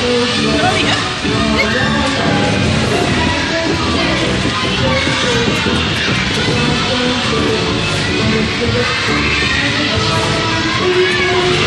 Hãy subscribe cho kênh Ghiền Mì Gõ để không bỏ lỡ